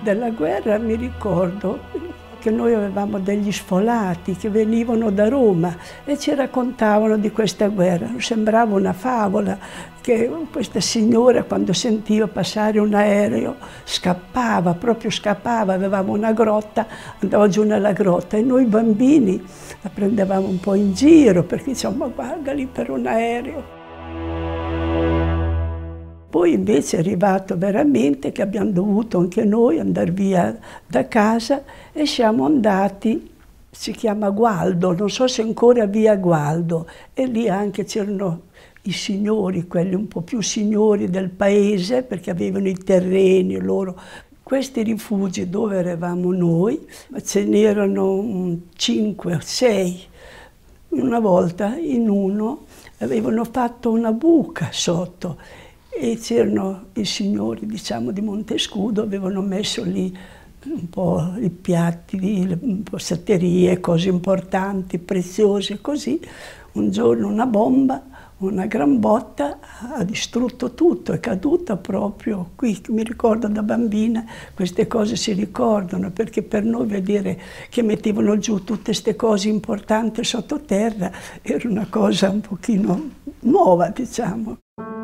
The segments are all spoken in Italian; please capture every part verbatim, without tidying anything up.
Della guerra mi ricordo che noi avevamo degli sfolati che venivano da Roma e ci raccontavano di questa guerra. Sembrava una favola, che questa signora quando sentiva passare un aereo scappava, proprio scappava, avevamo una grotta, andava giù nella grotta e noi bambini la prendevamo un po' in giro perché dicevamo: ma guarda lì per un aereo. Poi invece è arrivato veramente che abbiamo dovuto anche noi andare via da casa e siamo andati, si chiama Gualdo, non so se ancora via Gualdo, e lì anche c'erano i signori, quelli un po' più signori del paese, perché avevano i terreni loro. Questi rifugi dove eravamo noi, ce n'erano cinque o sei. Una volta in uno avevano fatto una buca sotto, e c'erano i signori, diciamo, di Montescudo, avevano messo lì un po' i piatti, le posaterie, cose importanti, preziose, così. Un giorno una bomba, una gran botta, ha distrutto tutto, è caduta proprio qui. Mi ricordo da bambina, queste cose si ricordano, perché per noi vedere che mettevano giù tutte queste cose importanti sottoterra era una cosa un pochino nuova, diciamo.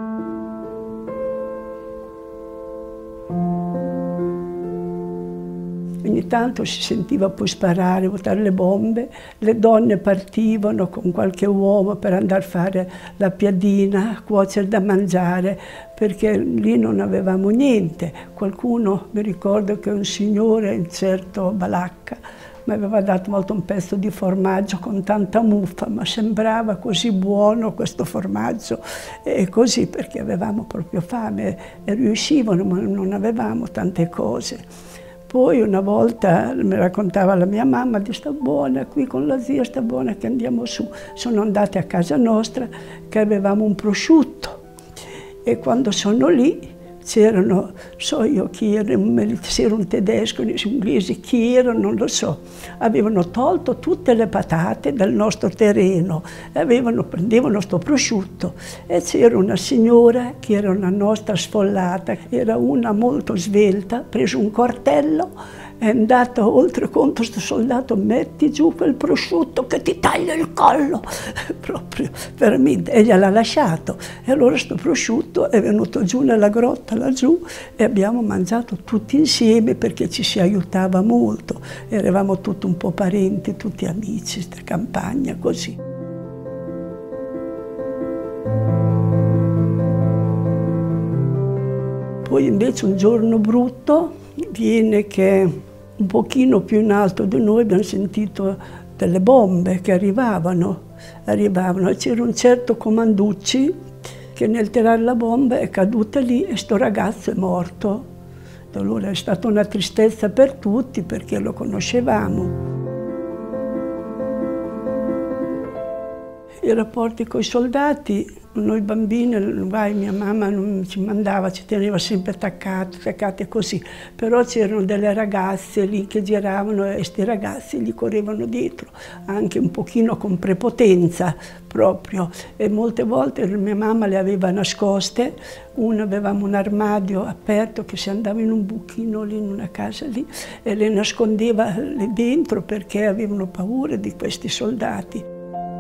Ogni tanto si sentiva poi sparare, buttare le bombe, le donne partivano con qualche uomo per andare a fare la piadina, a cuocere da mangiare, perché lì non avevamo niente. Qualcuno, mi ricordo che un signore, un certo Balacca, mi aveva dato molto un pezzo di formaggio con tanta muffa, ma sembrava così buono questo formaggio, e così perché avevamo proprio fame e riuscivano, ma non avevamo tante cose. Poi una volta mi raccontava la mia mamma di sta buona, qui con la zia sta buona che andiamo su. Sono andate a casa nostra che avevamo un prosciutto e quando sono lì c'erano, so io chi era, se era un tedesco, un inglese, chi era, non lo so. Avevano tolto tutte le patate dal nostro terreno, avevano, prendevano sto prosciutto e c'era una signora che era una nostra sfollata, era una molto svelta, ha preso un coltello, è andata oltre contro sto soldato: metti giù quel prosciutto che ti taglio il collo, proprio veramente, e gliel'ha lasciato. E allora sto prosciutto è venuto giù nella grotta laggiù e abbiamo mangiato tutti insieme perché ci si aiutava molto, eravamo tutti un po' parenti, tutti amici, sta campagna così. Poi invece un giorno brutto viene che un pochino più in alto di noi abbiamo sentito delle bombe che arrivavano, arrivavano. C'era un certo Comanducci che nel tirare la bomba è caduta lì e sto ragazzo è morto. Allora è stata una tristezza per tutti perché lo conoscevamo. I rapporti con i soldati, noi bambini, vai, mia mamma non ci mandava, ci teneva sempre attaccati, attaccati così, però c'erano delle ragazze lì che giravano e questi ragazzi gli correvano dietro, anche un pochino con prepotenza proprio, e molte volte mia mamma le aveva nascoste. Una avevamo un armadio aperto che si andava in un buchino lì in una casa lì e le nascondeva lì dentro perché avevano paura di questi soldati.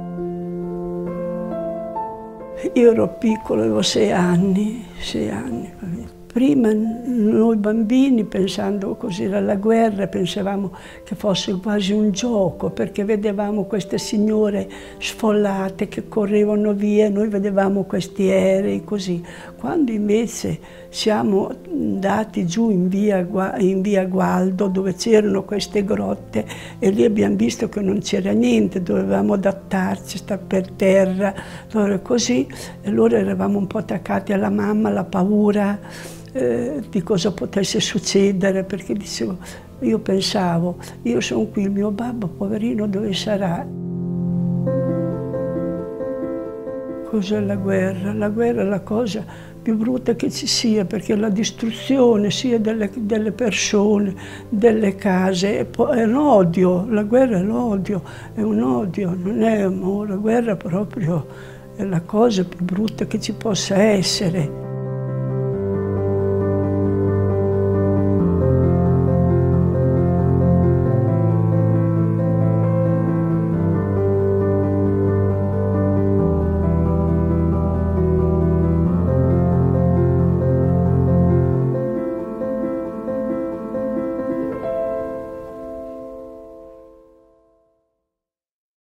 Io ero piccolo, avevo sei anni, sei anni. Prima noi bambini, pensando così alla guerra, pensavamo che fosse quasi un gioco, perché vedevamo queste signore sfollate che correvano via, noi vedevamo questi aerei così. Quando invece siamo andati giù in via, in via Gualdo, dove c'erano queste grotte, e lì abbiamo visto che non c'era niente, dovevamo adattarci, stare per terra, così, e allora eravamo un po' attaccati alla mamma, alla paura Eh, di cosa potesse succedere, perché dicevo, io pensavo, io sono qui, il mio babbo poverino dove sarà? Cos'è la guerra? La guerra è la cosa più brutta che ci sia, perché la distruzione sia delle, delle persone, delle case, è, è un odio, la guerra è l'odio, è un odio, non è amore, la guerra proprio è la cosa più brutta che ci possa essere.